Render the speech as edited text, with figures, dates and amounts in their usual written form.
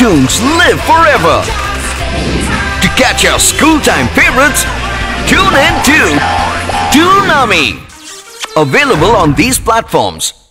cartoons live forever. To catch our school time favorites, tune in to Toonami. Available on these platforms.